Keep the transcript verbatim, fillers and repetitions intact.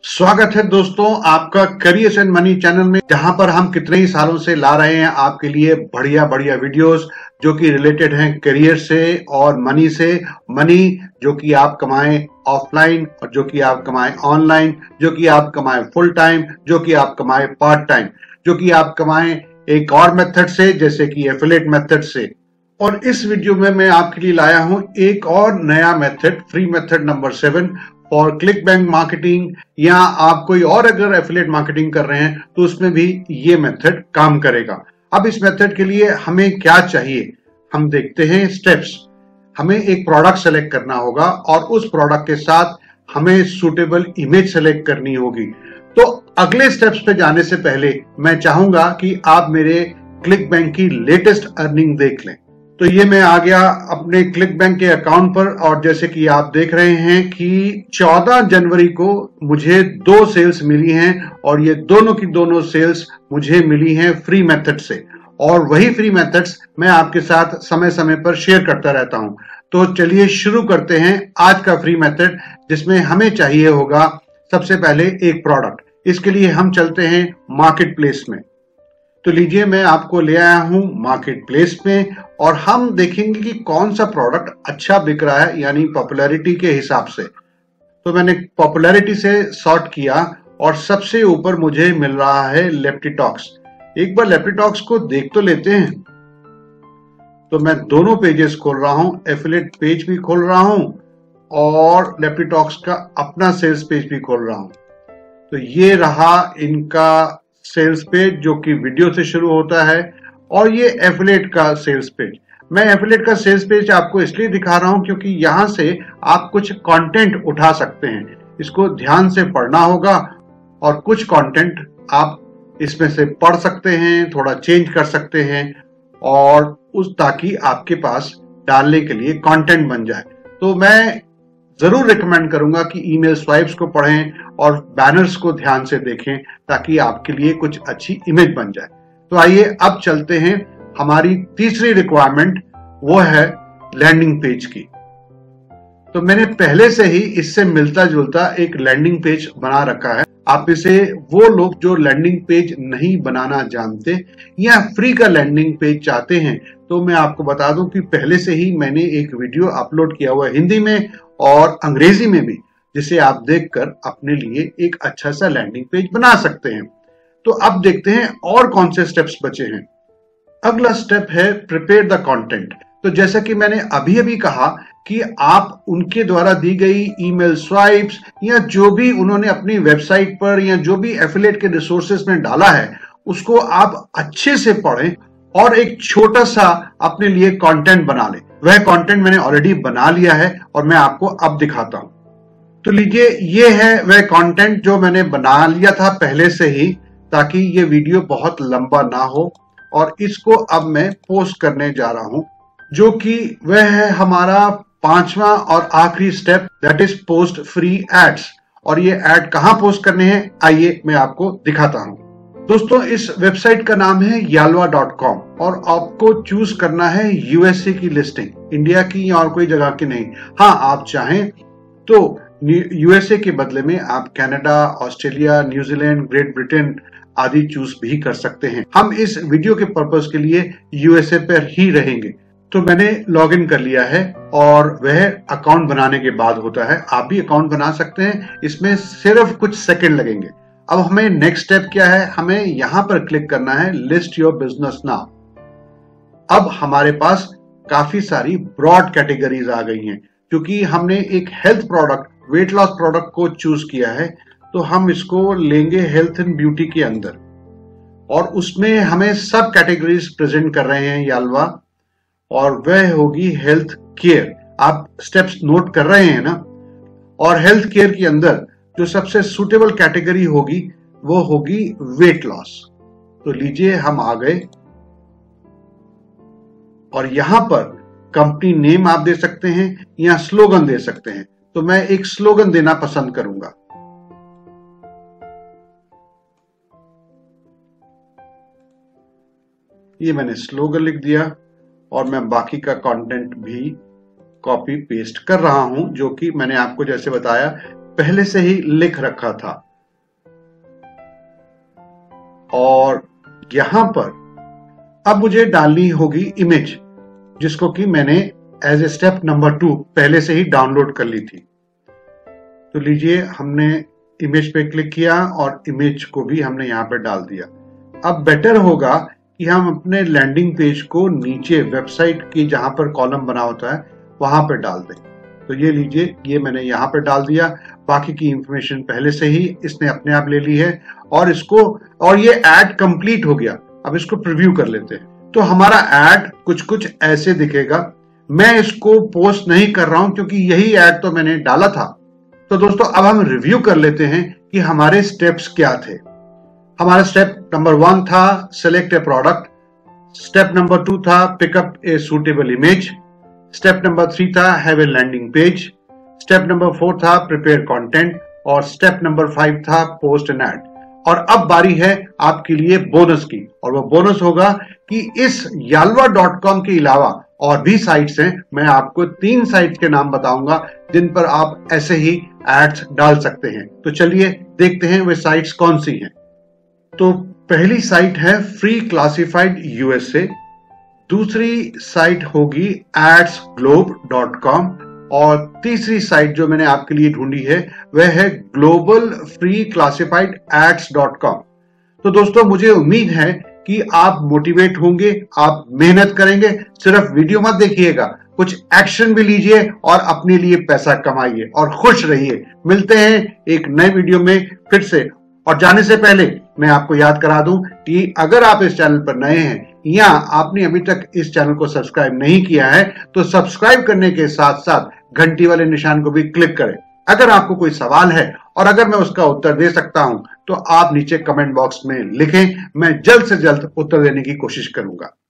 स्वागत है दोस्तों आपका करियर्स एंड मनी चैनल में, जहां पर हम कितने ही सालों से ला रहे हैं आपके लिए बढ़िया बढ़िया वीडियोस जो कि रिलेटेड हैं करियर से और मनी से। मनी जो कि आप कमाएं ऑफलाइन और जो कि आप कमाएं ऑनलाइन, जो कि आप कमाएं फुल टाइम, जो कि आप कमाएं पार्ट टाइम, जो कि आप कमाएं एक और मेथड से जैसे कि एफिलिएट मेथड से। और इस वीडियो में मैं आपके लिए लाया हूं एक और नया method, free method number seven for click bank marketing. या आप कोई और अगर एफिलिएट मार्केटिंग कर रहे हैं तो उसमें भी ये मेथड काम करेगा। अब इस मेथड के लिए हमें क्या चाहिए, हम देखते हैं स्टेप्स। हमें एक प्रोडक्ट सेलेक्ट करना होगा और उस प्रोडक्ट के साथ हमें सूटेबल इमेज सेलेक्ट करनी होगी। तो अगले स्टेप्स पे जाने से पहले मैं चाहूंगा कि आप मेरे क्लिक बैंक की लेटेस्ट अर्निंग देख लें। तो ये मैं आ गया अपने क्लिक बैंक के अकाउंट पर और जैसे कि आप देख रहे हैं कि चौदह जनवरी को मुझे दो सेल्स मिली हैं और ये दोनों की दोनों सेल्स मुझे मिली हैं फ्री मेथड से। और वही फ्री मेथड्स मैं आपके साथ समय समय पर शेयर करता रहता हूं। तो चलिए शुरू करते हैं आज का फ्री मेथड, जिसमें हमें चाहिए होगा सबसे पहले एक प्रोडक्ट। इसके लिए हम चलते हैं मार्केट प्लेस में। तो लीजिए मैं आपको ले आया हूं मार्केट प्लेस में और हम देखेंगे कि कौन सा प्रोडक्ट अच्छा बिक रहा है, यानी पॉपुलैरिटी के हिसाब से। तो मैंने पॉपुलैरिटी से सॉर्ट किया और सबसे ऊपर मुझे मिल रहा है लेप्टिटॉक्स। एक बार लेप्टिटॉक्स को देख तो लेते हैं। तो मैं दोनों पेजेस खोल रहा हूं, एफिलिएट पेज भी खोल रहा हूं और लेप्टिटॉक्स का अपना सेल्स पेज भी खोल रहा हूं। तो ये रहा इनका सेल्स पेज जो कि वीडियो से शुरू होता है और ये एफिलिएट का सेल्स पेज। मैं एफिलिएट का सेल्स पेज आपको इसलिए दिखा रहा हूं क्योंकि यहां से आप कुछ कंटेंट उठा सकते हैं। इसको ध्यान से पढ़ना होगा और कुछ कंटेंट आप इसमें से पढ़ सकते हैं, थोड़ा चेंज कर सकते हैं और उस ताकि आपके पास डालने के लिए कंटेंट बन जाए। तो मैं जरूर रिकमेंड करूंगा कि ईमेल स्वाइप्स को पढ़ें और बैनर्स को ध्यान से देखें ताकि आपके लिए कुछ अच्छी इमेज बन जाए। तो आइए अब चलते हैं हमारी तीसरी रिक्वायरमेंट, वो है लैंडिंग पेज की। तो मैंने पहले से ही इससे मिलता जुलता एक लैंडिंग पेज बना रखा है। आप इसे, वो लोग जो लैंडिंग पेज नहीं बनाना जानते या फ्री का लैंडिंग पेज चाहते हैं, तो मैं आपको बता दूं कि पहले से ही मैंने एक वीडियो अपलोड किया हुआ है हिंदी में और अंग्रेजी में भी, जिसे आप देखकर अपने लिए एक अच्छा सा लैंडिंग पेज बना सकते हैं। तो अब देखते हैं और कौन से स्टेप्स बचे हैं। अगला स्टेप है प्रिपेयर द कंटेंट। तो जैसा कि मैंने अभी अभी कहा कि आप उनके द्वारा दी गई ईमेल स्वाइप्स या जो भी उन्होंने अपनी वेबसाइट पर या जो भी एफिलिएट के रिसोर्सेज में डाला है उसको आप अच्छे से पढ़ें और एक छोटा सा अपने लिए कंटेंट बना लें। वह कंटेंट मैंने ऑलरेडी बना लिया है और मैं आपको अब दिखाता हूं। तो लीजिए ये है वह कंटेंट जो मैंने बना लिया था पहले से ही, ताकि ये वीडियो बहुत लंबा ना हो। और इसको अब मैं पोस्ट करने जा रहा हूं, जो कि वह है हमारा पांचवा और आखिरी step, that is post free ads. और ये एड कहां पोस्ट करने हैं आइए मैं आपको दिखाता हूं। दोस्तों इस वेबसाइट का नाम है याल्वा डॉट कॉम और आपको चूज करना है यूएसए की लिस्टिंग, इंडिया की या और कोई जगह की नहीं। हाँ, आप चाहें तो यूएसए के बदले में आप Canada, Australia, New Zealand, Great Britain आदि चूज भी कर सकते हैं। हम इस वीडियो के पर्पस के लिए यूएसए पर ही रहेंगे। तो मैंने लॉग इन कर लिया है और वह अकाउंट बनाने के बाद होता है। आप भी अकाउंट बना सकते हैं, इसमें सिर्फ कुछ सेकंड लगेंगे। अब हमें नेक्स्ट स्टेप क्या है, हमें यहां पर क्लिक करना है लिस्ट योर बिजनेस नाउ। अब हमारे पास काफी सारी ब्रॉड कैटेगरीज आ गई हैं। क्योंकि हमने एक health product, weight loss product को चूज किया है, तो हम इसको लेंगे हेल्थ एंड ब्यूटी के अंदर और उसमें हमें सब कैटेगरीज प्रेजेंट कर रहे हैं याल्वा, और वह होगी हेल्थ केयर। आप स्टेप्स नोट कर रहे हैं ना। और हेल्थ केयर के अंदर जो सबसे सुटेबल कैटेगरी होगी वो होगी वेट लॉस। तो लीजिए हम आ गए और यहां पर कंपनी नेम आप दे सकते हैं या स्लोगन दे सकते हैं। तो मैं एक स्लोगन देना पसंद करूंगा। ये मैंने स्लोगन लिख दिया और मैं बाकी का कंटेंट भी कॉपी पेस्ट कर रहा हूं, जो कि मैंने आपको जैसे बताया पहले से ही लिख रखा था। और यहां पर अब मुझे डालनी होगी इमेज, जिसको कि मैंने as a step number two पहले से ही डाउनलोड कर ली थी। तो लीजिए, हमने इमेज पे क्लिक किया और इमेज को भी हमने यहां पे डाल दिया। अब बेटर होगा कि हम अपने लैंडिंग पेज को नीचे वेबसाइट की जहां पर कॉलम बना होता है वहां पे डाल दें। तो ये लीजिए, ये मैंने यहाँ पे डाल दिया। बाकी की इंफॉर्मेशन पहले से ही इसने अपने आप ले ली है और इसको और ये ऐड कंप्लीट हो गया। अब इसको प्रीव्यू कर लेते हैं। तो हमारा ऐड कुछ कुछ ऐसे दिखेगा। मैं इसको पोस्ट नहीं कर रहा हूं क्योंकि यही ऐड तो मैंने डाला था। तो दोस्तों, अब हम रिव्यू कर लेते हैं कि हमारे स्टेप्स क्या थे। हमारा स्टेप नंबर वन था select a product, step number two था pick up a suitable image, step number three था have a landing page, step number four था प्रिपेयर कंटेंट और स्टेप नंबर फाइव था पोस्ट एन ऐड। और अब बारी है आपके लिए बोनस की, और वो बोनस होगा कि इस याल्वा डॉट कॉम के अलावा और भी साइट्स हैं। मैं आपको तीन साइट्स के नाम बताऊंगा जिन पर आप ऐसे ही एड्स डाल सकते हैं। तो चलिए देखते हैं वे साइट्स कौन सी हैं। तो पहली साइट है फ्री क्लासिफाइड यूएसए, दूसरी साइट होगी एड्स ग्लोब डॉट कॉम और तीसरी साइट जो मैंने आपके लिए ढूंढी है वह है global free classified ads dot com. तो दोस्तों, मुझे उम्मीद है कि आप मोटिवेट होंगे, आप मेहनत करेंगे। सिर्फ वीडियो मत देखिएगा, कुछ एक्शन भी लीजिए और अपने लिए पैसा कमाइए और खुश रहिए। मिलते हैं एक नए वीडियो में फिर से। और जाने से पहले मैं आपको याद करा दूं कि अगर आप इस चैनल पर नए हैं या आपने अभी तक इस चैनल को सब्सक्राइब नहीं किया है तो सब्सक्राइब करने के साथ साथ घंटी वाले निशान को भी क्लिक करें। अगर आपको कोई सवाल है और अगर मैं उसका उत्तर दे सकता हूं तो आप नीचे कमेंट बॉक्स में लिखें, मैं जल्द से जल्द उत्तर देने की कोशिश करूंगा।